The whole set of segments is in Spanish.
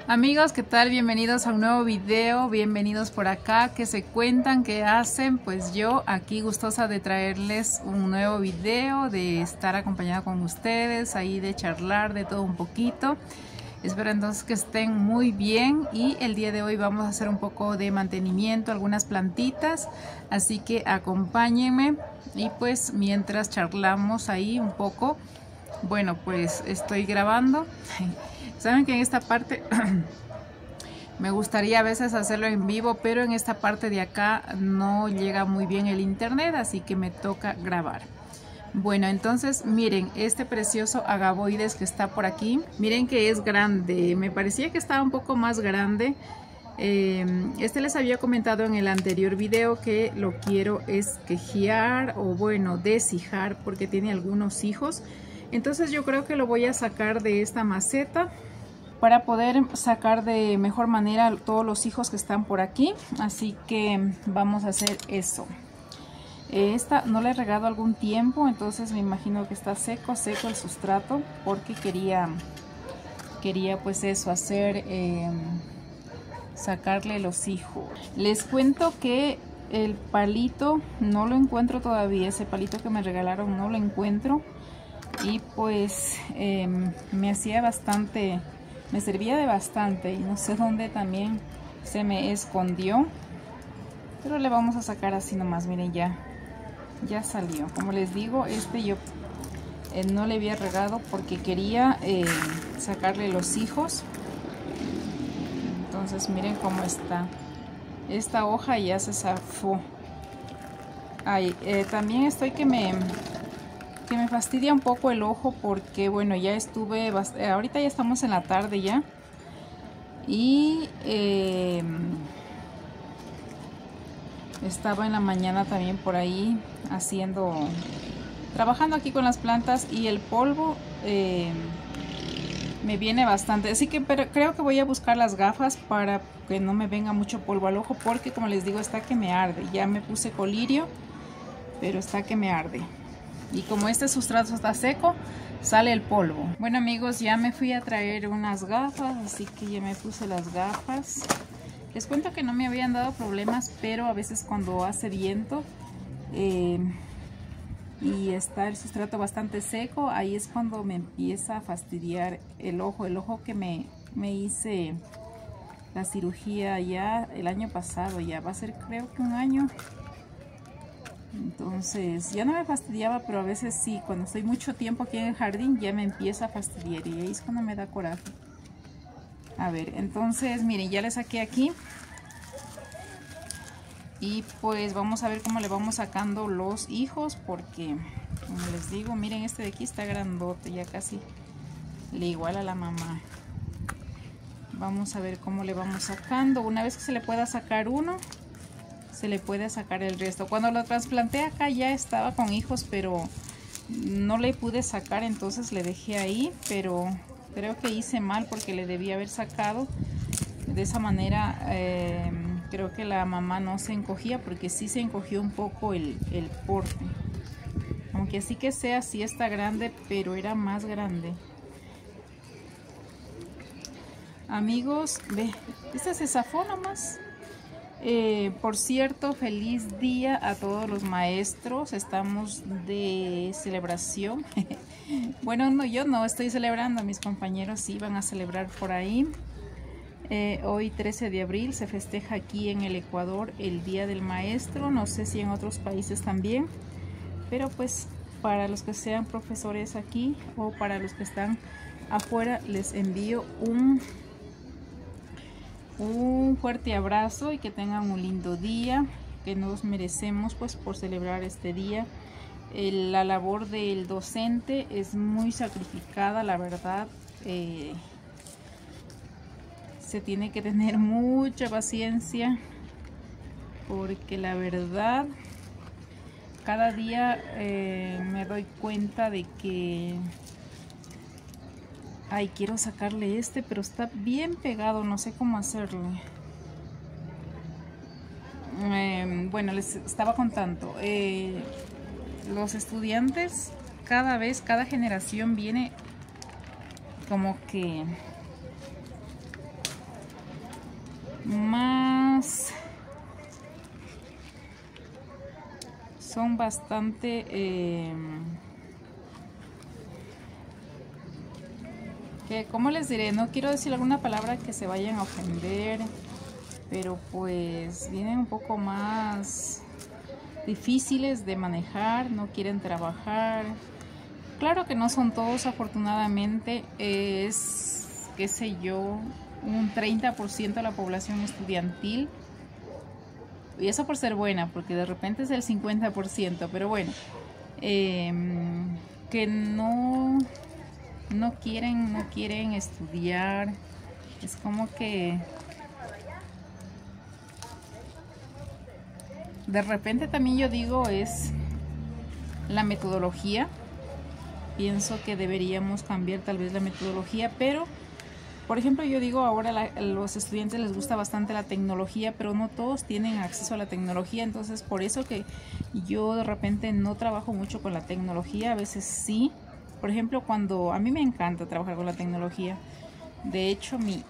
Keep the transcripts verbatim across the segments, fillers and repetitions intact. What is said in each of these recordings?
Amigos, ¿qué tal? Bienvenidos a un nuevo video, bienvenidos por acá. ¿Qué se cuentan? ¿Qué hacen? Pues yo aquí gustosa de traerles un nuevo video, de estar acompañada con ustedes, ahí de charlar de todo un poquito. Espero entonces que estén muy bien y el día de hoy vamos a hacer un poco de mantenimiento, algunas plantitas, así que acompáñenme y pues mientras charlamos ahí un poco, bueno, pues estoy grabando. Saben que en esta parte me gustaría a veces hacerlo en vivo, pero en esta parte de acá no llega muy bien el internet, así que me toca grabar. Bueno, entonces miren este precioso agavoides que está por aquí. Miren que es grande, me parecía que estaba un poco más grande. Eh, este les había comentado en el anterior video que lo quiero esquejear o bueno, deshijar porque tiene algunos hijos. Entonces yo creo que lo voy a sacar de esta maceta para poder sacar de mejor manera todos los hijos que están por aquí. Así que vamos a hacer eso. Esta no la he regado algún tiempo, entonces me imagino que está seco, seco el sustrato, porque quería, quería pues eso, hacer, eh, sacarle los hijos. Les cuento que el palito no lo encuentro todavía, ese palito que me regalaron no lo encuentro. Y pues eh, me hacía bastante, me servía de bastante y no sé dónde también se me escondió. Pero le vamos a sacar así nomás, miren ya. Ya salió. Como les digo, este yo eh, no le había regado porque quería eh, sacarle los hijos. Entonces miren cómo está. Esta hoja ya se zafó. Ay, eh, también estoy que me, que me fastidia un poco el ojo porque bueno, ya estuve, eh, ahorita ya estamos en la tarde ya. Y eh, estaba en la mañana también por ahí haciendo, trabajando aquí con las plantas y el polvo eh, me viene bastante. Así que pero creo que voy a buscar las gafas para que no me venga mucho polvo al ojo porque como les digo está que me arde. Ya me puse colirio, pero está que me arde. Y como este sustrato está seco, sale el polvo. Bueno amigos, ya me fui a traer unas gafas, así que ya me puse las gafas. Les cuento que no me habían dado problemas, pero a veces cuando hace viento eh, y está el sustrato bastante seco, ahí es cuando me empieza a fastidiar el ojo. El ojo que me, me hice la cirugía ya el año pasado, ya va a ser creo que un año. Entonces ya no me fastidiaba, pero a veces sí, cuando estoy mucho tiempo aquí en el jardín ya me empieza a fastidiar y ahí es cuando me da coraje. A ver, entonces miren, ya le saqué aquí y pues vamos a ver cómo le vamos sacando los hijos porque como les digo, miren este de aquí está grandote, ya casi le iguala a la mamá. Vamos a ver cómo le vamos sacando. Una vez que se le pueda sacar uno, se le puede sacar el resto. Cuando lo trasplanté acá ya estaba con hijos, pero no le pude sacar, entonces le dejé ahí, pero creo que hice mal porque le debía haber sacado. De esa manera eh, creo que la mamá no se encogía, porque sí se encogió un poco el, el porte. Aunque sí que sea, sí está grande, pero era más grande. Amigos, ve, esta se zafó nomás. Eh, por cierto, feliz día a todos los maestros. Estamos de celebración. Bueno, no, yo no estoy celebrando, mis compañeros sí van a celebrar por ahí. Eh, hoy trece de abril se festeja aquí en el Ecuador el Día del Maestro. No sé si en otros países también, pero pues para los que sean profesores aquí o para los que están afuera les envío un un fuerte abrazo y que tengan un lindo día, que nos merecemos pues por celebrar este día. El, la labor del docente es muy sacrificada, la verdad. Eh, se tiene que tener mucha paciencia porque la verdad cada día eh, me doy cuenta de que ay, quiero sacarle este, pero está bien pegado, no sé cómo hacerlo. Eh, bueno, les estaba contando, eh, los estudiantes cada vez, cada generación viene como que son bastante eh, que, ¿cómo les diré? No quiero decir alguna palabra que se vayan a ofender, pero pues vienen un poco más difíciles de manejar, no quieren trabajar. Claro que no son todos, afortunadamente es, qué sé yo, un treinta por ciento de la población estudiantil, y eso por ser buena, porque de repente es el cincuenta por ciento, pero bueno, eh, que no, no quieren, no quieren estudiar. Es como que de repente también yo digo es la metodología. Pienso que deberíamos cambiar tal vez la metodología, pero por ejemplo yo digo ahora la, a los estudiantes les gusta bastante la tecnología, pero no todos tienen acceso a la tecnología, entonces por eso que yo de repente no trabajo mucho con la tecnología, a veces sí. Por ejemplo, cuando a mí me encanta trabajar con la tecnología, de hecho mi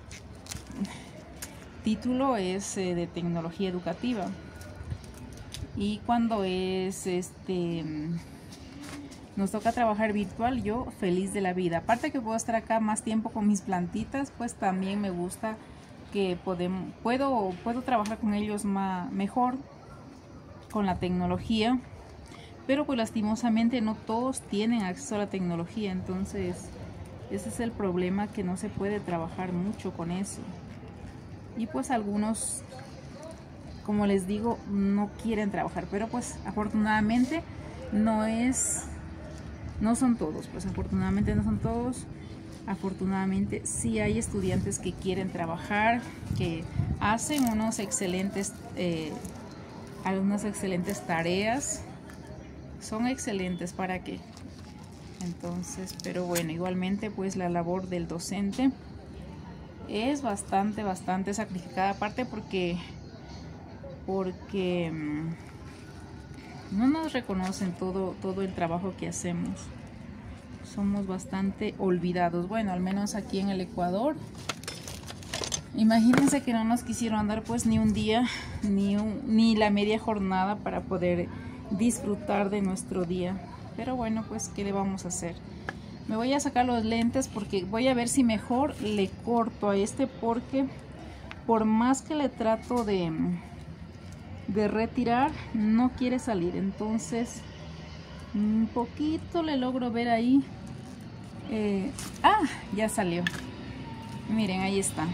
título es eh, de tecnología educativa, y cuando es este nos toca trabajar virtual, yo feliz de la vida. Aparte que puedo estar acá más tiempo con mis plantitas, pues también me gusta que podemos, puedo, puedo trabajar con ellos más, mejor con la tecnología. Pero pues lastimosamente no todos tienen acceso a la tecnología, entonces ese es el problema, que no se puede trabajar mucho con eso. Y pues algunos, como les digo, no quieren trabajar, pero pues afortunadamente no es... No son todos, pues afortunadamente no son todos. Afortunadamente sí hay estudiantes que quieren trabajar, que hacen unos excelentes, eh, algunas excelentes tareas. Son excelentes, ¿para qué? Entonces, pero bueno, igualmente pues la labor del docente es bastante, bastante sacrificada. Aparte porque, porque no nos reconocen todo, todo el trabajo que hacemos. Somos bastante olvidados. Bueno, al menos aquí en el Ecuador. Imagínense que no nos quisieron dar pues ni un día, ni, un, ni la media jornada para poder disfrutar de nuestro día. Pero bueno, pues ¿qué le vamos a hacer? Me voy a sacar los lentes porque voy a ver si mejor le corto a este, porque por más que le trato de... de retirar, no quiere salir. Entonces un poquito le logro ver ahí. eh, ah, ya salió. Miren, ahí está.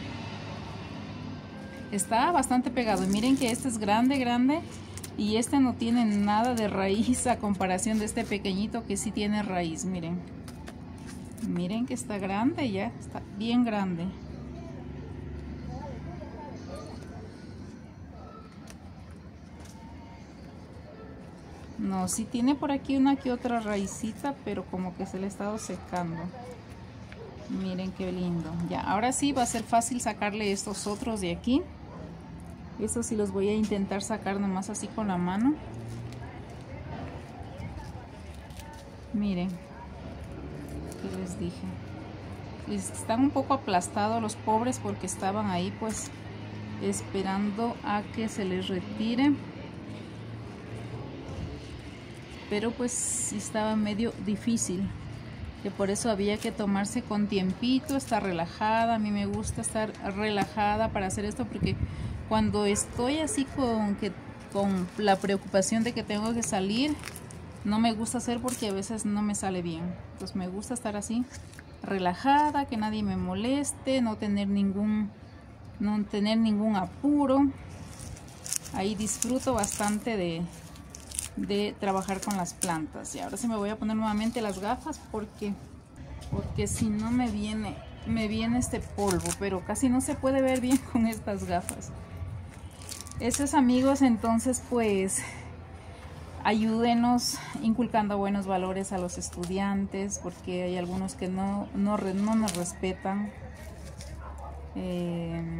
Está bastante pegado. Y miren que este es grande, grande, y este no tiene nada de raíz a comparación de este pequeñito que sí tiene raíz. Miren, miren que está grande, ya está bien grande. No, sí tiene por aquí una que otra raicita, pero como que se le ha estado secando. Miren qué lindo. Ya, ahora sí va a ser fácil sacarle estos otros de aquí. Estos sí los voy a intentar sacar nomás así con la mano. Miren, ¿qué les dije? Están un poco aplastados los pobres porque estaban ahí pues esperando a que se les retire. Pero pues sí estaba medio difícil, que por eso había que tomarse con tiempito, estar relajada. A mí me gusta estar relajada para hacer esto, porque cuando estoy así con, que, con la preocupación de que tengo que salir, no me gusta hacer, porque a veces no me sale bien. Entonces me gusta estar así relajada, que nadie me moleste, no tener ningún, no tener ningún apuro. Ahí disfruto bastante de... de trabajar con las plantas. Y ahora sí me voy a poner nuevamente las gafas porque porque si no me viene me viene este polvo, pero casi no se puede ver bien con estas gafas. Esos amigos, entonces pues ayúdenos inculcando buenos valores a los estudiantes, porque hay algunos que no, no, no nos respetan. eh,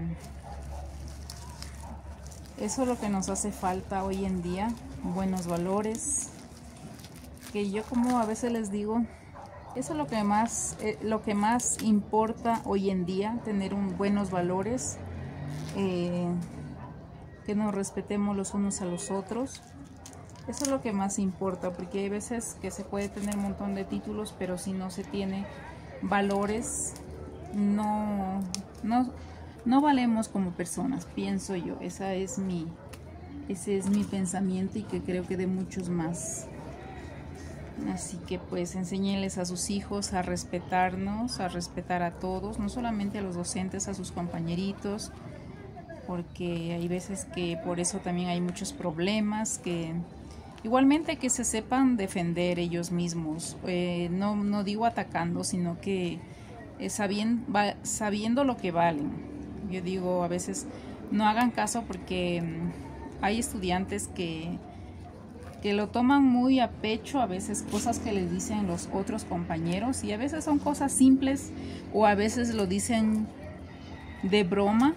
Eso es lo que nos hace falta hoy en día, buenos valores. Que yo, como a veces les digo, eso es lo que más, eh, lo que más importa hoy en día, tener un, buenos valores, eh, que nos respetemos los unos a los otros. Eso es lo que más importa, porque hay veces que se puede tener un montón de títulos, pero si no se tiene valores, no, no, no valemos como personas, pienso yo. Esa es mi, ese es mi pensamiento y que creo que de muchos más. Así que pues enséñenles a sus hijos a respetarnos, a respetar a todos, no solamente a los docentes, a sus compañeritos, porque hay veces que por eso también hay muchos problemas, que igualmente que se sepan defender ellos mismos, eh, no, no digo atacando, sino que eh, sabiendo, va, sabiendo lo que valen. Yo digo, a veces no hagan caso porque um, hay estudiantes que, que lo toman muy a pecho, a veces cosas que les dicen los otros compañeros, y a veces son cosas simples o a veces lo dicen de broma.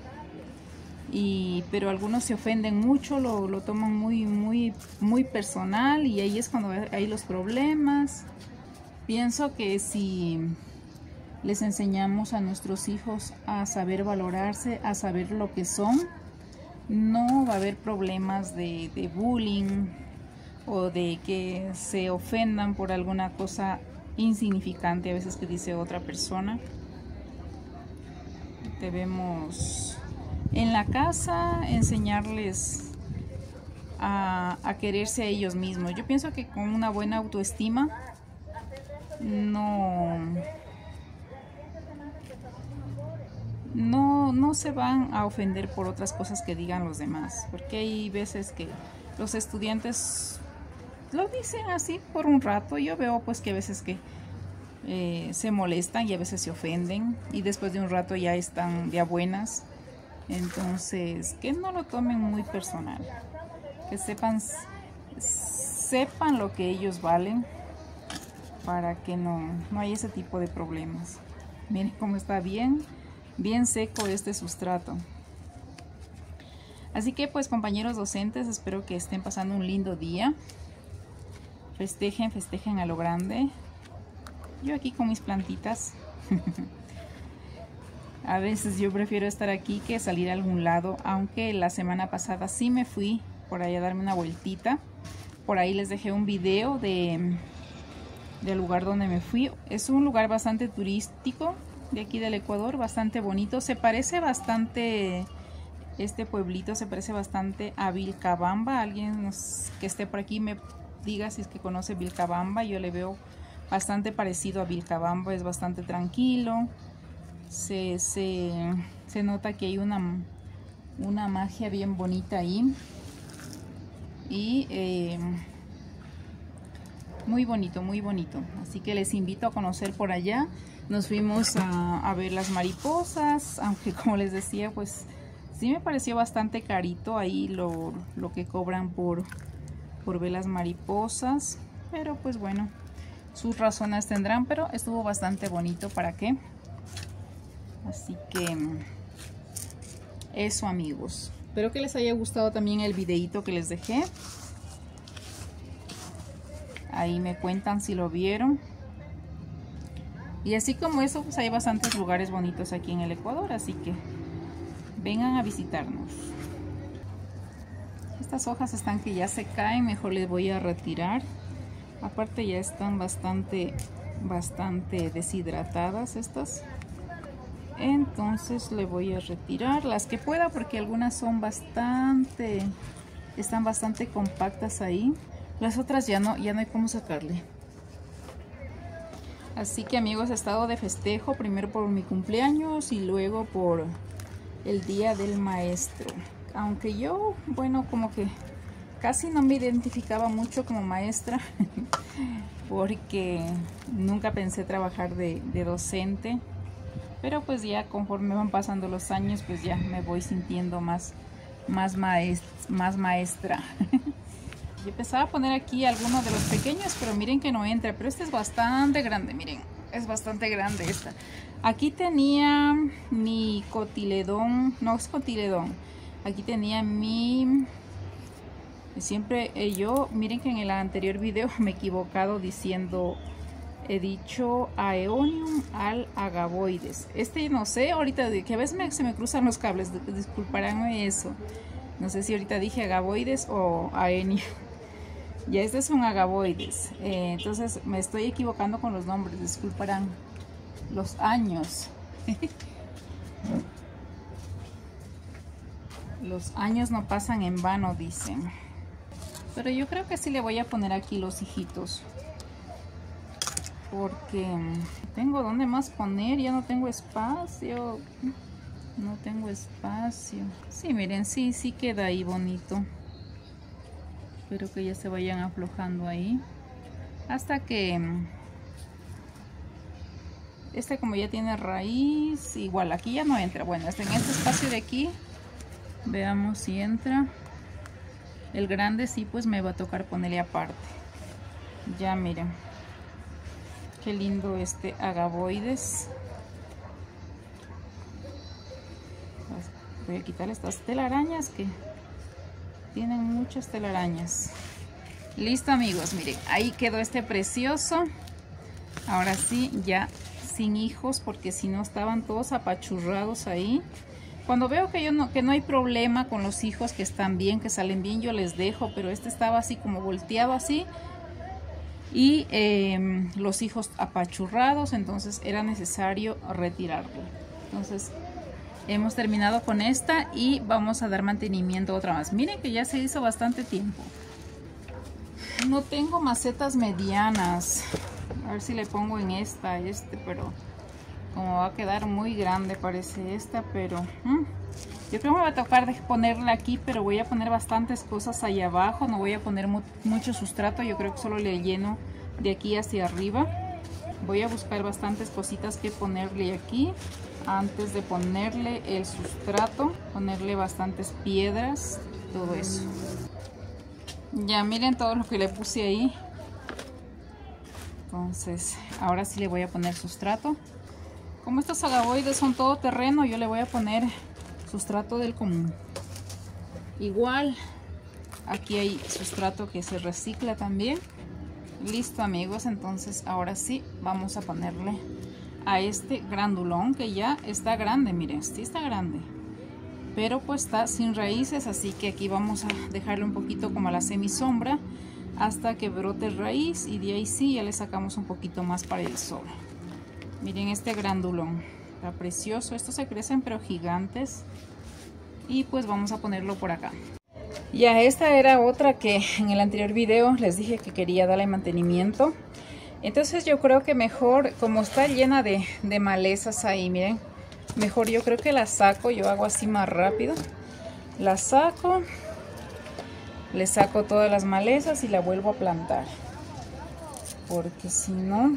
Y, pero algunos se ofenden mucho, lo, lo toman muy, muy, muy personal, y ahí es cuando hay los problemas. Pienso que si les enseñamos a nuestros hijos a saber valorarse, a saber lo que son, no va a haber problemas de, de bullying o de que se ofendan por alguna cosa insignificante a veces que dice otra persona. Debemos en la casa enseñarles a, a quererse a ellos mismos. Yo pienso que con una buena autoestima no, no, no se van a ofender por otras cosas que digan los demás, porque hay veces que los estudiantes lo dicen así por un rato. Yo veo pues que a veces que eh, se molestan y a veces se ofenden, y después de un rato ya están de a buenas. Entonces, que no lo tomen muy personal, que sepan, sepan lo que ellos valen, para que no, no haya ese tipo de problemas. Miren cómo está bien, bien seco este sustrato. Así que pues, compañeros docentes, espero que estén pasando un lindo día. Festejen, festejen a lo grande. Yo aquí con mis plantitas. A veces yo prefiero estar aquí que salir a algún lado, aunque la semana pasada sí me fui por ahí a darme una vueltita. Por ahí les dejé un video de, del lugar donde me fui. Es un lugar bastante turístico de aquí del Ecuador, bastante bonito. Se parece bastante, este pueblito se parece bastante a Vilcabamba. Alguien que esté por aquí me diga si es que conoce Vilcabamba. Yo le veo bastante parecido a Vilcabamba, es bastante tranquilo. Se, se, se nota que hay una, una magia bien bonita ahí, y eh, muy bonito, muy bonito. Así que les invito a conocer por allá. Nos fuimos a, a ver las mariposas, aunque como les decía, pues sí me pareció bastante carito ahí lo, lo que cobran por, por ver las mariposas, pero pues bueno, sus razones tendrán, pero estuvo bastante bonito. ¿Para qué? Así que eso, amigos, espero que les haya gustado también el videito que les dejé. Ahí me cuentan si lo vieron. Y así como eso, pues hay bastantes lugares bonitos aquí en el Ecuador, así que vengan a visitarnos. Estas hojas están que ya se caen, mejor les voy a retirar. Aparte ya están bastante bastante deshidratadas estas. Entonces le voy a retirar las que pueda, porque algunas son bastante, están bastante compactas ahí. Las otras ya no, ya no hay cómo sacarle. Así que, amigos, he estado de festejo, primero por mi cumpleaños y luego por el Día del Maestro. Aunque yo, bueno, como que casi no me identificaba mucho como maestra, porque nunca pensé trabajar de, de docente. Pero pues ya conforme van pasando los años, pues ya me voy sintiendo más, más, maest más maestra. Yo empezaba a poner aquí algunos de los pequeños, pero miren que no entra. Pero este es bastante grande, miren, es bastante grande esta. Aquí tenía mi cotiledón, no es cotiledón. Aquí tenía mi... Siempre eh, yo, miren que en el anterior video me he equivocado diciendo... He dicho Aeonium al agavoides. Este no sé, ahorita que a veces me, se me cruzan los cables, disculparán eso. No sé si ahorita dije agavoides o Aeonium. Ya este es un agavoides, eh, entonces me estoy equivocando con los nombres, disculparán los años. Los años no pasan en vano, dicen. Pero yo creo que sí le voy a poner aquí los hijitos, porque tengo donde más poner, ya no tengo espacio. No tengo espacio. Sí, miren, sí, sí queda ahí bonito. Espero que ya se vayan aflojando ahí. Hasta que... Este como ya tiene raíz, igual aquí ya no entra. Bueno, este, en este espacio de aquí, veamos si entra. El grande sí, pues me va a tocar ponerle aparte. Ya miren. Qué lindo este agavoides. Voy a quitar estas telarañas que tienen muchas telarañas. Listo amigos, miren, ahí quedó este precioso. Ahora sí, ya sin hijos, porque si no estaban todos apachurrados ahí. Cuando veo que, yo no, que no hay problema con los hijos, que están bien, que salen bien, yo les dejo. Pero este estaba así como volteado así. Y eh, los hijos apachurrados, entonces era necesario retirarlo. Entonces hemos terminado con esta y vamos a dar mantenimiento otra más. Miren que ya se hizo bastante tiempo. No tengo macetas medianas. A ver si le pongo en esta, este, pero como va a quedar muy grande parece esta, pero mmm, yo creo que me va a tocar de ponerla aquí, pero voy a poner bastantes cosas ahí abajo. No voy a poner mu mucho sustrato, yo creo que solo le lleno de aquí hacia arriba. Voy a buscar bastantes cositas que ponerle aquí antes de ponerle el sustrato, ponerle bastantes piedras, todo eso. Ya miren todo lo que le puse ahí. Entonces ahora sí le voy a poner sustrato. Como estos agavoides son todo terreno, yo le voy a poner sustrato del común. Igual aquí hay sustrato que se recicla también. Listo amigos, entonces ahora sí vamos a ponerle a este grandulón que ya está grande. Miren, sí está grande, pero pues está sin raíces, así que aquí vamos a dejarle un poquito como a la semisombra hasta que brote raíz, y de ahí sí ya le sacamos un poquito más para el sol. Miren este grandulón, está precioso. Estos se crecen pero gigantes, y pues vamos a ponerlo por acá. Ya esta era otra que en el anterior video les dije que quería darle mantenimiento. Entonces yo creo que mejor, como está llena de, de malezas ahí, miren, mejor yo creo que la saco. Yo hago así más rápido. La saco, le saco todas las malezas y la vuelvo a plantar, porque si no,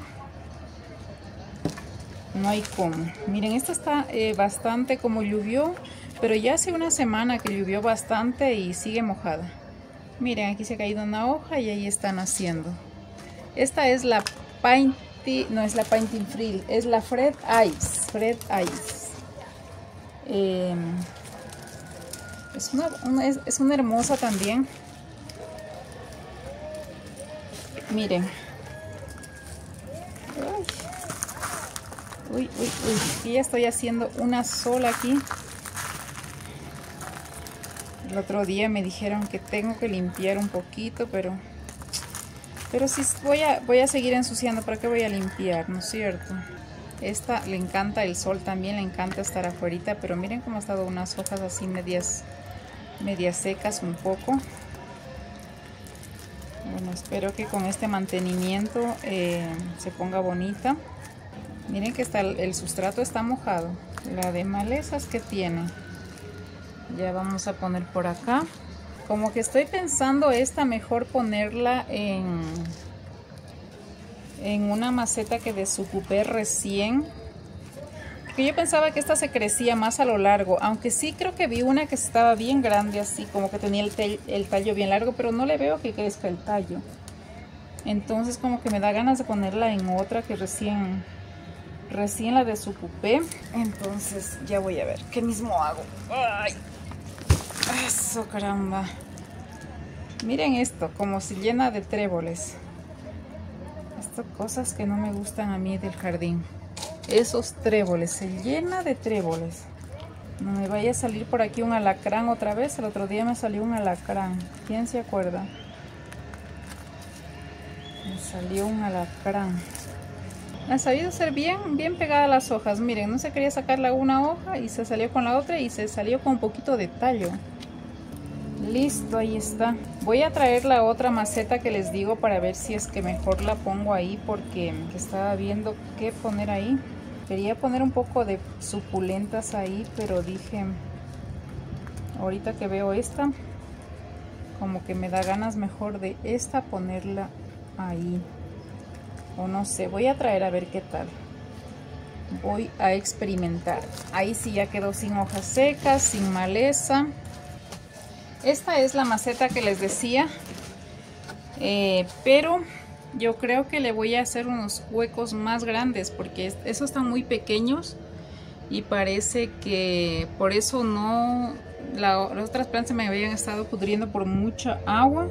no hay cómo. Miren, esta está eh, bastante, como llovió, pero ya hace una semana que llovió bastante y sigue mojada. Miren, aquí se ha caído una hoja y ahí están haciendo. Esta es la Painty, no es la Painting Frill, es la Fred Ice. Fred Ice. Eh, es, una, una, es, es una hermosa también. Miren. Uy, uy, uy. Aquí ya estoy haciendo una sola aquí. El otro día me dijeron que tengo que limpiar un poquito, pero pero sí voy a, voy a seguir ensuciando. ¿Para qué voy a limpiar? ¿No es cierto? Esta le encanta el sol también, le encanta estar afuera, pero miren cómo ha estado unas hojas así medias, medias secas un poco. Bueno, espero que con este mantenimiento eh, se ponga bonita. Miren que está el, el sustrato está mojado. La de malezas que tiene. Ya vamos a poner por acá. Como que estoy pensando esta mejor ponerla en, en una maceta que desocupé recién. Porque yo pensaba que esta se crecía más a lo largo. Aunque sí creo que vi una que estaba bien grande así. Como que tenía el, el tallo bien largo. Pero no le veo que crezca el tallo. Entonces como que me da ganas de ponerla en otra que recién, recién la desocupé. Entonces ya voy a ver qué mismo hago. ¡Ay! Eso, caramba. Miren esto, como se llena de tréboles. Estas cosas que no me gustan a mí del jardín. Esos tréboles, se llena de tréboles. No me vaya a salir por aquí un alacrán otra vez. El otro día me salió un alacrán. ¿Quién se acuerda? salió un alacrán. Ha sabido ser bien, bien pegada a las hojas. Miren, no se quería sacarla una hoja y se salió con la otra y se salió con un poquito de tallo. Listo, ahí está. Voy a traer la otra maceta que les digo para ver si es que mejor la pongo ahí, porque estaba viendo qué poner ahí. Quería poner un poco de suculentas ahí, pero dije, ahorita que veo esta, como que me da ganas mejor de esta ponerla ahí. O no sé, voy a traer a ver qué tal. Voy a experimentar. Ahí sí ya quedó sin hojas secas, sin maleza. Esta es la maceta que les decía, eh, pero yo creo que le voy a hacer unos huecos más grandes porque esos están muy pequeños y parece que por eso no, la, las otras plantas me habían estado pudriendo por mucha agua.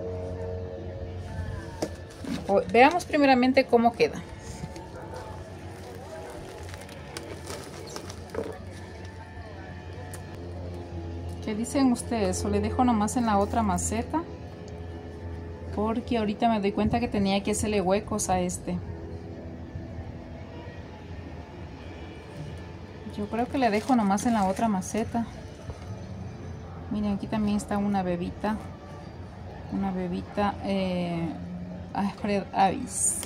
O, veamos primeramente cómo queda. ¿Qué dicen ustedes? ¿O le dejo nomás en la otra maceta? Porque ahorita me doy cuenta que tenía que hacerle huecos a este. Yo creo que le dejo nomás en la otra maceta. Miren, aquí también está una bebita. Una bebita eh, Alfred Avis.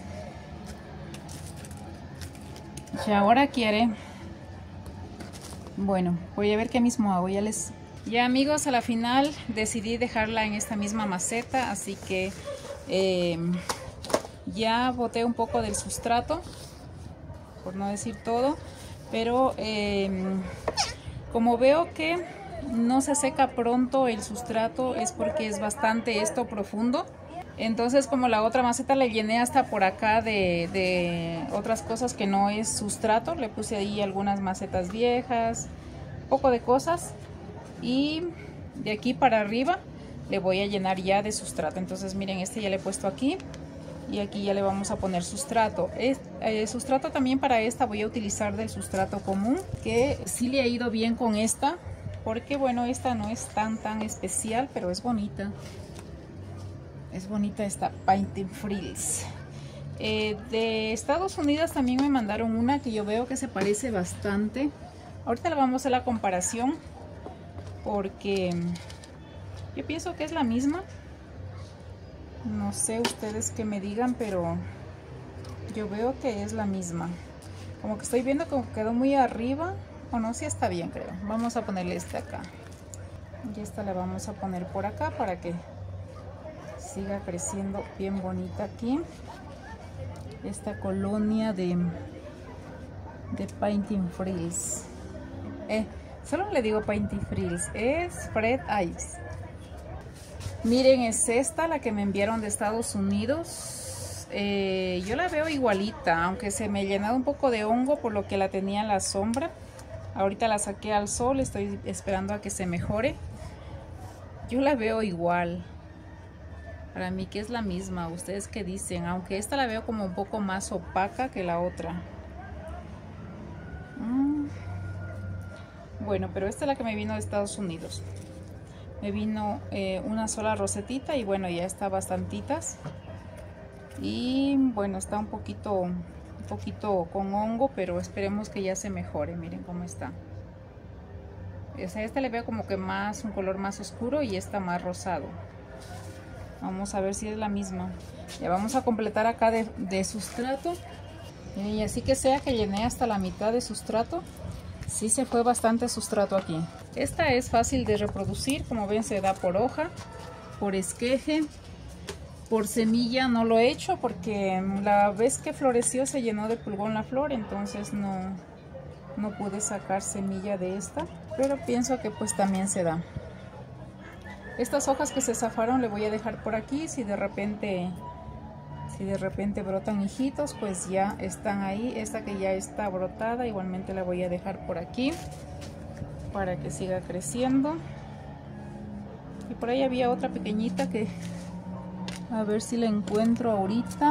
Y ahora quiere... Bueno, voy a ver qué mismo hago. Ya les... Ya amigos, a la final decidí dejarla en esta misma maceta, así que eh, ya boté un poco del sustrato, por no decir todo, pero eh, como veo que no se seca pronto el sustrato es porque es bastante esto profundo. Entonces, como la otra maceta le llené hasta por acá de, de otras cosas que no es sustrato, le puse ahí algunas macetas viejas, un poco de cosas. Y de aquí para arriba le voy a llenar ya de sustrato. Entonces miren, este ya le he puesto aquí y aquí ya le vamos a poner sustrato. Es, eh, sustrato también para esta voy a utilizar del sustrato común, que sí le ha ido bien con esta, porque bueno, esta no es tan tan especial, pero es bonita. Es bonita esta Painting Frills. Eh, de Estados Unidos también me mandaron una que yo veo que se parece bastante. Ahorita le vamos a hacer la comparación, porque yo pienso que es la misma. No sé ustedes que me digan, pero yo veo que es la misma. Como que estoy viendo que quedó muy arriba. O no, sí está bien, creo. Vamos a ponerle este acá. Y esta la vamos a poner por acá para que siga creciendo bien bonita aquí. Esta colonia de, de Painting Frills. Eh, Solo le digo Painting Frills, es Fred Ives. Miren, es esta la que me enviaron de Estados Unidos. Eh, yo la veo igualita, aunque se me ha llenado un poco de hongo por lo que la tenía en la sombra. Ahorita la saqué al sol, estoy esperando a que se mejore. Yo la veo igual. Para mí que es la misma, ¿ustedes qué dicen? Aunque esta la veo como un poco más opaca que la otra. Mm. Bueno, pero esta es la que me vino de Estados Unidos. Me vino eh, una sola rosetita y bueno, ya está bastantitas. Y bueno, está un poquito, un poquito con hongo, pero esperemos que ya se mejore. Miren cómo está. O sea, esta le veo como que más, un color más oscuro y esta más rosado. Vamos a ver si es la misma. Ya vamos a completar acá de, de sustrato. Y así que sea que llené hasta la mitad de sustrato. Sí se fue bastante sustrato aquí. Esta es fácil de reproducir, como ven se da por hoja, por esqueje, por semilla no lo he hecho porque la vez que floreció se llenó de pulgón la flor, entonces no, no pude sacar semilla de esta, pero pienso que pues también se da. Estas hojas que se zafaron le voy a dejar por aquí, si de repente... Si de repente brotan hijitos, pues ya están ahí. Esta que ya está brotada, igualmente la voy a dejar por aquí para que siga creciendo. Y por ahí había otra pequeñita que a ver si la encuentro ahorita.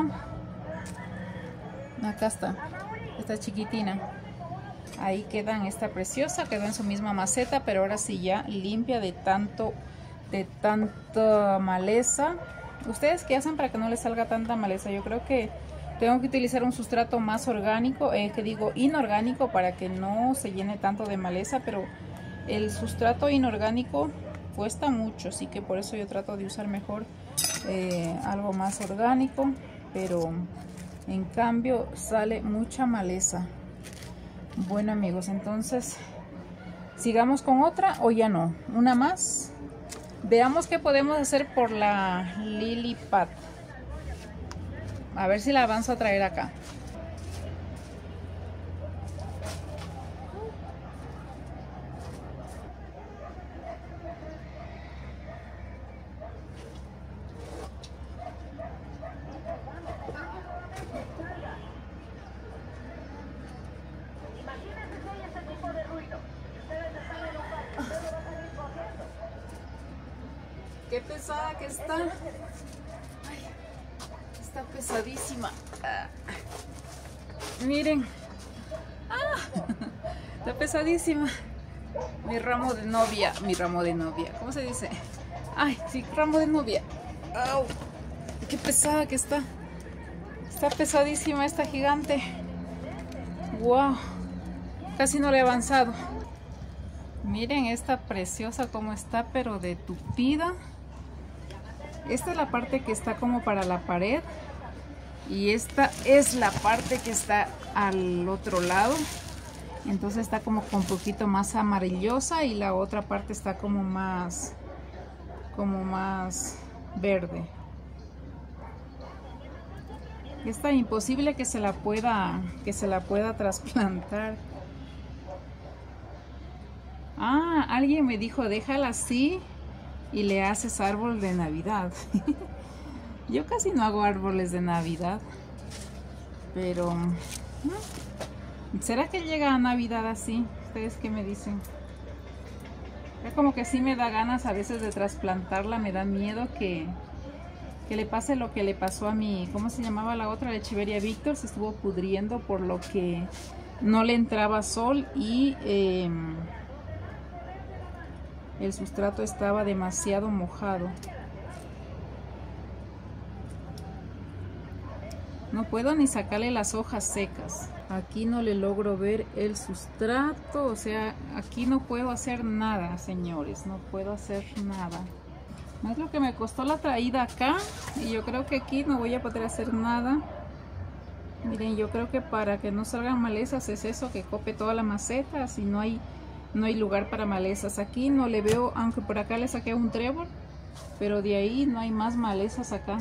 Acá está, esta chiquitina. Ahí quedan, esta preciosa, quedó en su misma maceta, pero ahora sí ya limpia de tanto, de tanta maleza. ¿Ustedes qué hacen para que no les salga tanta maleza? Yo creo que tengo que utilizar un sustrato más orgánico, eh, que digo inorgánico, para que no se llene tanto de maleza, pero el sustrato inorgánico cuesta mucho, así que por eso yo trato de usar mejor eh, algo más orgánico, pero en cambio sale mucha maleza. Bueno amigos, entonces sigamos con otra o ya no, una más. Veamos qué podemos hacer por la Lily Pad. A ver si la avanzo a traer acá. Qué pesada que está. Ay, está pesadísima. Ah. Miren. Ah, está pesadísima. Mi ramo de novia. Mi ramo de novia. ¿Cómo se dice? Ay, sí, ramo de novia. Au, qué pesada que está. Está pesadísima esta gigante. Wow. Casi no le he avanzado. Miren esta preciosa como está, pero de tupida. Esta es la parte que está como para la pared. Y esta es la parte que está al otro lado. Entonces está como un poquito más amarillosa. Y la otra parte está como más, como más verde. Está imposible que se la pueda, que se la pueda trasplantar. Ah, alguien me dijo, déjala así y le haces árbol de Navidad. Yo casi no hago árboles de Navidad, pero ¿no? ¿Será que llega a Navidad así? ¿Ustedes qué me dicen? Es como que sí me da ganas a veces de trasplantarla, me da miedo que, que le pase lo que le pasó a mi, ¿cómo se llamaba la otra? La Echeveria Víctor, se estuvo pudriendo por lo que no le entraba sol y eh, el sustrato estaba demasiado mojado. No puedo ni sacarle las hojas secas. Aquí no le logro ver el sustrato, o sea, aquí no puedo hacer nada, señores, no puedo hacer nada. No es lo que me costó la traída acá y yo creo que aquí no voy a poder hacer nada. Miren, yo creo que para que no salgan malezas es eso, que cope toda la maceta, así no hay, no hay lugar para malezas. Aquí no le veo, aunque por acá le saqué un trébol, pero de ahí no hay más malezas acá.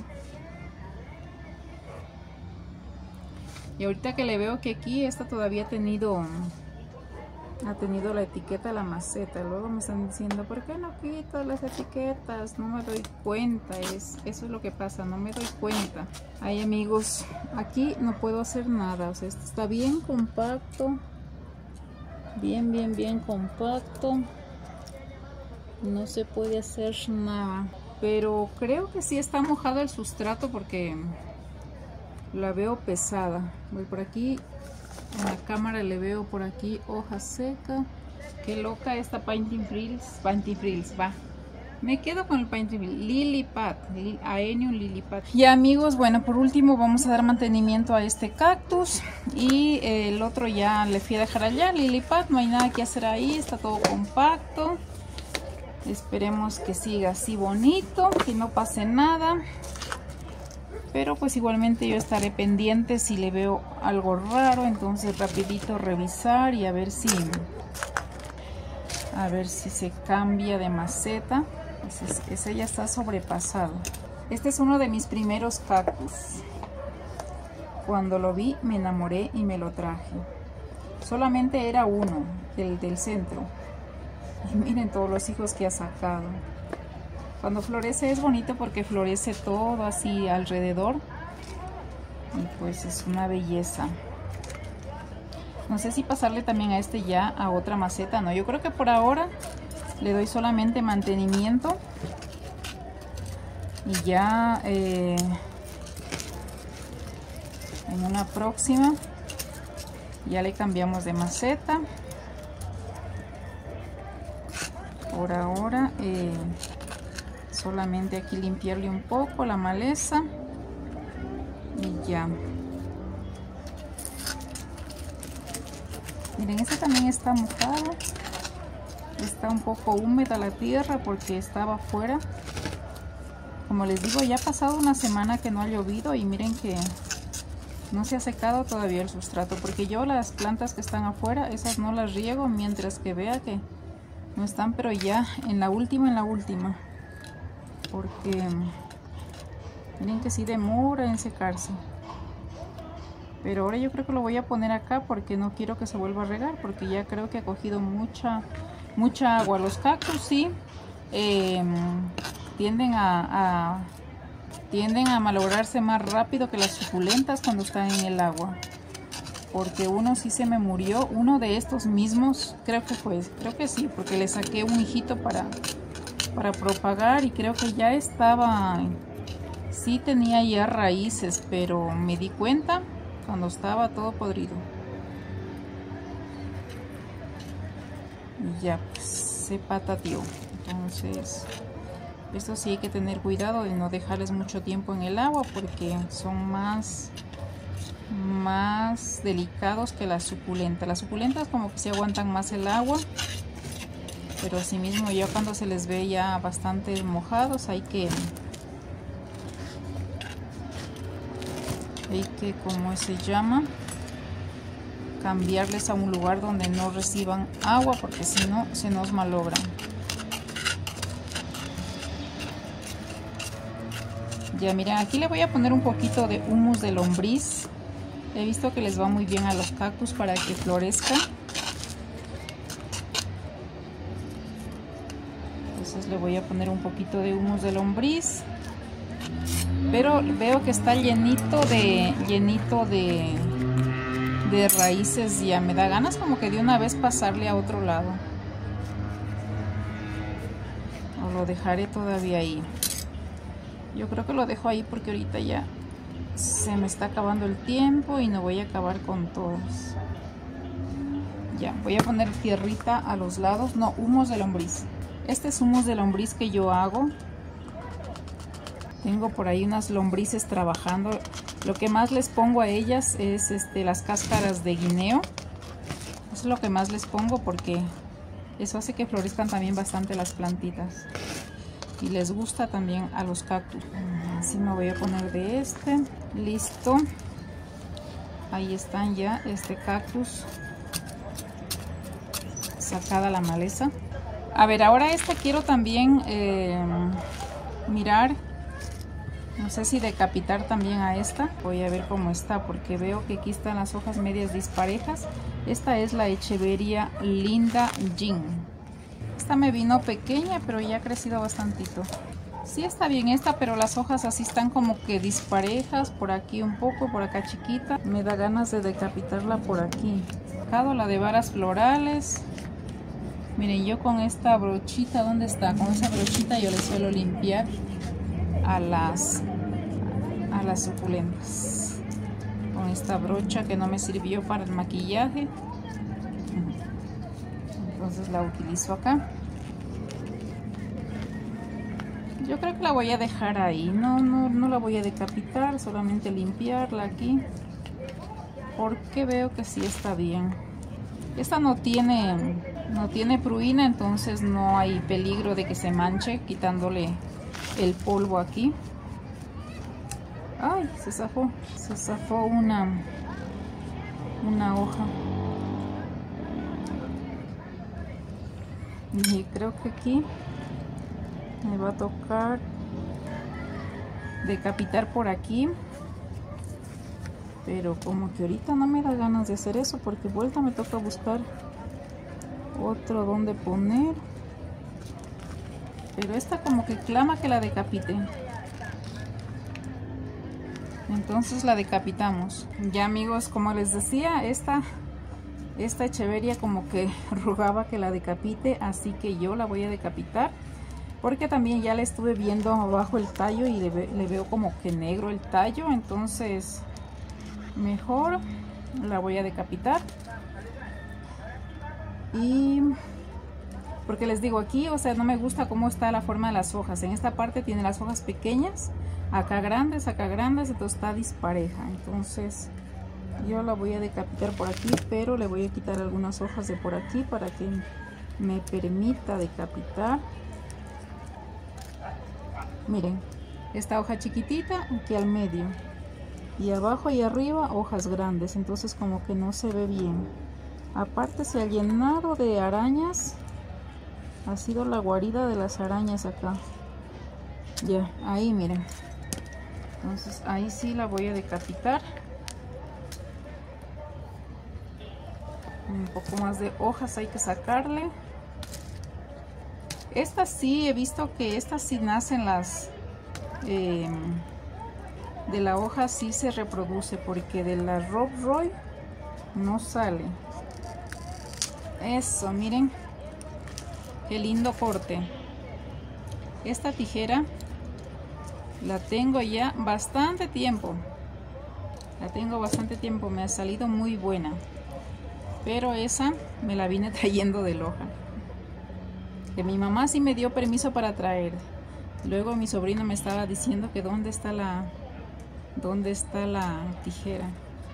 Y ahorita que le veo que aquí esta todavía ha tenido, ha tenido la etiqueta de la maceta. Luego me están diciendo, ¿por qué no quitas las etiquetas? No me doy cuenta, es, eso es lo que pasa, no me doy cuenta. Ay amigos, aquí no puedo hacer nada, o sea, esto está bien compacto. Bien, bien, bien compacto. No se puede hacer nada. Pero creo que sí está mojado el sustrato porque la veo pesada. Voy por aquí, en la cámara le veo por aquí hoja seca. Qué loca esta Painting Frills. Painting Frills, va. Me quedo con el Painting Frills. Lily Pad, Aenium Lily Pad. Y amigos, bueno, por último vamos a dar mantenimiento a este cactus. Y el otro ya le fui a dejar allá, Lily Pad. No hay nada que hacer ahí, está todo compacto. Esperemos que siga así bonito, que no pase nada. Pero pues igualmente yo estaré pendiente si le veo algo raro, entonces rapidito revisar y a ver si a ver si se cambia de maceta. Ese, ese ya está sobrepasado. Este es uno de mis primeros cactus. Cuando lo vi me enamoré y me lo traje. Solamente era uno, el del centro. Y miren todos los hijos que ha sacado. Cuando florece es bonito porque florece todo así alrededor. Y pues es una belleza. No sé si pasarle también a este ya a otra maceta. No, yo creo que por ahora le doy solamente mantenimiento. Y ya eh, en una próxima ya le cambiamos de maceta. Por ahora... Eh, solamente aquí limpiarle un poco la maleza y ya. Miren, este también está mojado, está un poco húmeda la tierra porque estaba afuera. Como les digo, ya ha pasado una semana que no ha llovido y miren que no se ha secado todavía el sustrato, porque yo las plantas que están afuera, esas no las riego mientras que vea que no están, pero ya en la última, en la última, porque miren que sí demora en secarse. Pero ahora yo creo que lo voy a poner acá porque no quiero que se vuelva a regar, porque ya creo que ha cogido mucha mucha agua. Los cactus sí eh, tienden a, a tienden a malograrse más rápido que las suculentas cuando están en el agua, porque uno sí se me murió, uno de estos mismos, creo que fue, creo que sí, porque le saqué un hijito para, para propagar y creo que ya estaba, sí tenía ya raíces, pero me di cuenta cuando estaba todo podrido. Y ya pues, se patateó. Entonces esto sí hay que tener cuidado de no dejarles mucho tiempo en el agua, porque son más más delicados que las suculentas. Las suculentas como que se aguantan más el agua, pero asimismo ya cuando se les ve ya bastante mojados hay que hay que ¿cómo se llama? Cambiarles a un lugar donde no reciban agua, porque si no se nos malogran. Ya miren, aquí le voy a poner un poquito de humus de lombriz. He visto que les va muy bien a los cactus para que florezcan. Entonces le voy a poner un poquito de humus de lombriz. Pero veo que está llenito de llenito de, de raíces. Ya me da ganas como que de una vez pasarle a otro lado. O lo dejaré todavía ahí. Yo creo que lo dejo ahí porque ahorita ya se me está acabando el tiempo y no voy a acabar con todas. Ya, voy a poner tierrita a los lados. No, humus de lombriz. Este es humus de lombriz que yo hago. Tengo por ahí unas lombrices trabajando. Lo que más les pongo a ellas es este, las cáscaras de guineo. Eso es lo que más les pongo porque eso hace que florezcan también bastante las plantitas. Y les gusta también a los cactus. Así me voy a poner de este. Listo. Ahí están ya este cactus. Sacada la maleza. A ver, ahora esta quiero también eh, mirar. No sé si decapitar también a esta. Voy a ver cómo está porque veo que aquí están las hojas medias disparejas. Esta es la Echeveria Linda Jean. Esta me vino pequeña, pero ya ha crecido bastantito. Sí está bien esta, pero las hojas así están como que disparejas. Por aquí un poco, por acá chiquita. Me da ganas de decapitarla por aquí. Sacado la de varas florales. Miren, yo con esta brochita, ¿dónde está? Con esa brochita yo le suelo limpiar a las, a las suculentas. Con esta brocha que no me sirvió para el maquillaje. Entonces la utilizo acá. Yo creo que la voy a dejar ahí. No, no, no la voy a decapitar, solamente limpiarla aquí. Porque veo que sí está bien. Esta no tiene, no tiene pruina, entonces no hay peligro de que se manche quitándole el polvo aquí. Ay, se zafó. Se zafó una, una hoja. Y creo que aquí me va a tocar decapitar por aquí, pero como que ahorita no me da ganas de hacer eso porque vuelta me toca buscar otro donde poner. Pero esta como que clama que la decapite, entonces la decapitamos. Ya amigos, como les decía, esta Esta Echeveria como que rogaba que la decapite, así que yo la voy a decapitar. Porque también ya le estuve viendo abajo el tallo y le, ve, le veo como que negro el tallo. Entonces mejor la voy a decapitar. Y porque les digo aquí, o sea, no me gusta cómo está la forma de las hojas. En esta parte tiene las hojas pequeñas, acá grandes, acá grandes, entonces está dispareja. Entonces yo la voy a decapitar por aquí, pero le voy a quitar algunas hojas de por aquí para que me permita decapitar. Miren, esta hoja chiquitita aquí al medio, y abajo y arriba hojas grandes, entonces como que no se ve bien. Aparte se ha llenado de arañas, ha sido la guarida de las arañas acá. Ya, ahí miren. Entonces ahí sí la voy a decapitar. Un poco más de hojas hay que sacarle. Estas sí he visto que estas sí nacen las eh, de la hoja, sí se reproduce, porque de la Rob Roy no sale. Eso, miren qué lindo corte. Esta tijera la tengo ya bastante tiempo, la tengo bastante tiempo, me ha salido muy buena, pero esa me la vine trayendo de Loja, que mi mamá sí me dio permiso para traer. Luego mi sobrino me estaba diciendo que dónde está la dónde está la tijera.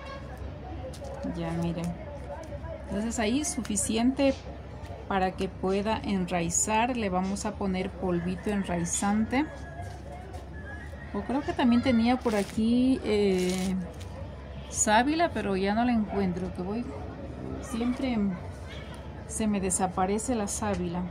Ya miren, entonces ahí suficiente para que pueda enraizar. Le vamos a poner polvito enraizante, o creo que también tenía por aquí eh, sábila, pero ya no la encuentro, que voy siempre se me desaparece la sábila.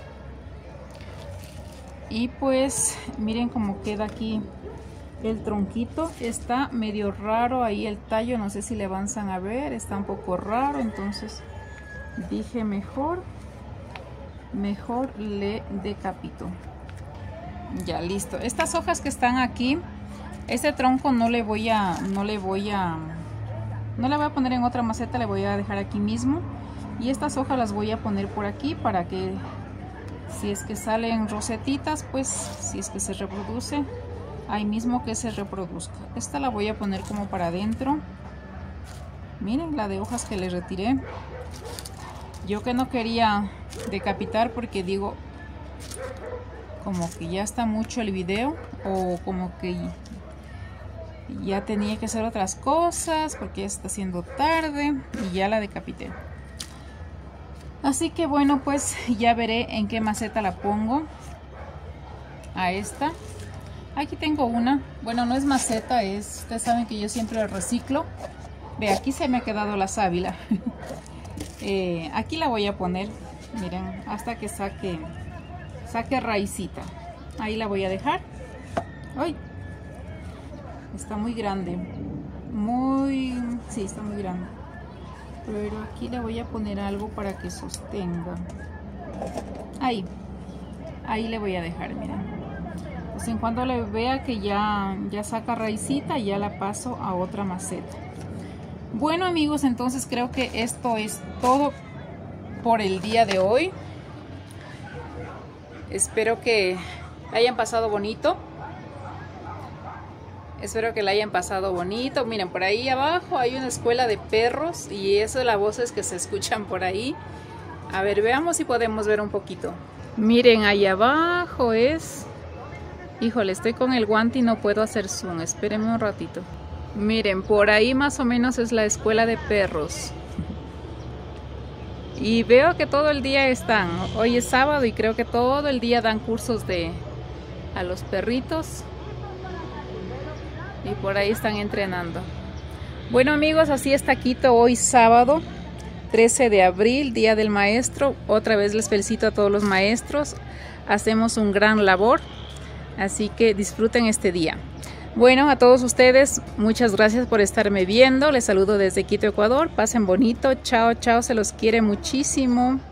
Y pues miren cómo queda aquí el tronquito. Está medio raro ahí el tallo, no sé si le avanzan a ver, está un poco raro, entonces dije mejor mejor le decapito. Ya listo. Estas hojas que están aquí, este tronco no le voy a no le voy a no le voy a poner en otra maceta, le voy a dejar aquí mismo, y estas hojas las voy a poner por aquí para que si es que salen rosetitas, pues si es que se reproduce, ahí mismo que se reproduzca. Esta la voy a poner como para adentro. Miren la de hojas que le retiré. Yo que no quería decapitar porque digo, como que ya está mucho el video, o como que ya tenía que hacer otras cosas porque ya está haciendo tarde, y ya la decapité. Así que bueno, pues ya veré en qué maceta la pongo a esta. Aquí tengo una, bueno, no es maceta, es, ustedes saben que yo siempre la reciclo. Ve, aquí se me ha quedado la sábila. eh, aquí la voy a poner, miren, hasta que saque saque raicita. Ahí la voy a dejar. ¡Ay! Está muy grande, muy, sí, está muy grande, pero aquí le voy a poner algo para que sostenga. Ahí, ahí le voy a dejar, miren. Pues en cuanto le vea que ya, ya saca raicita, ya la paso a otra maceta. Bueno amigos, entonces creo que esto es todo por el día de hoy. Espero que hayan pasado bonito. Espero que la hayan pasado bonito. Miren, por ahí abajo hay una escuela de perros, y eso es las voces que se escuchan por ahí. A ver, veamos si podemos ver un poquito. Miren, ahí abajo es... Híjole, estoy con el guante y no puedo hacer zoom. Espérenme un ratito. Miren, por ahí más o menos es la escuela de perros. Y veo que todo el día están. Hoy es sábado y creo que todo el día dan cursos de a los perritos. Y por ahí están entrenando. Bueno amigos, así está Quito hoy sábado trece de abril, día del maestro. Otra vez les felicito a todos los maestros. Hacemos un gran labor, así que disfruten este día. Bueno, a todos ustedes, muchas gracias por estarme viendo. Les saludo desde Quito, Ecuador. Pasen bonito. Chao, chao. Se los quiere muchísimo.